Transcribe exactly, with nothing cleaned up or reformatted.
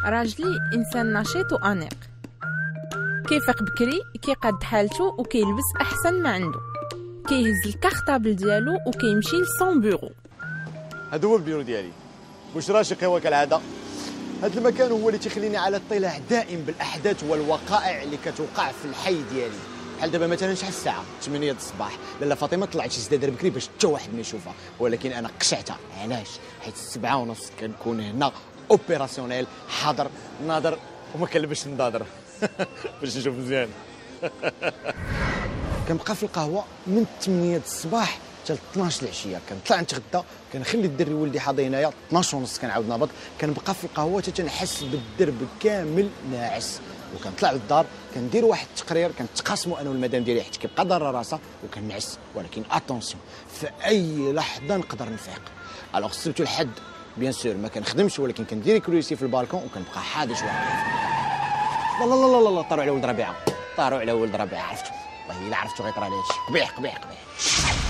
راجلي إنسان نشيط وأنيق، كيفيق بكري، كيقاد حالته وكيلبس أحسن ما عنده، كيهز الكارطابل ديالو وكيمشي لسون بيرو. هذا هو البيرو ديالي، واش راشق هو كالعاده. هذا المكان هو اللي تيخليني على اطلاع دائم بالاحداث والوقائع اللي كتوقع في الحي ديالي. بحال دابا مثلا شحال الساعه ثمانية الصباح، لاله فاطمه طلعت شي سدادر بكري باش حتى واحد ما يشوفها، ولكن انا قشعتها. علاش؟ حيت السبعة ونص كنكون هنا اوبيراسيونيل، حاضر ناظر وما كنلبسش النظاظر باش نشوف مزيان. كنبقى في القهوه من ثمانية الصباح حتى اثناش العشيه، كنطلع نتغدى، كنخلي الدري ولدي حاضي هنايا اثناش ونص، كنعاود نهبط، كنبقى في القهوه حتى تنحس بالدرب كامل ناعس، وكنطلع للدار كندير واحد التقرير كنتقاسموا انا والمدام ديالي حيت كيبقى ضاره راسها وكنعس. ولكن اتونسيون، في اي لحظه نقدر نفيق. الوغ السبت والحد بيان سور ما كنخدمش، ولكن كندير كروسي في البالكون وكنبقى حادش واقف. لا لا لا لا لا طاروا على ولد ربيعه، طاروا على ولد ربيعه، عرفتو والله الا عرفتو غيطرى لي هادشي. قبيح قبيح قبيح.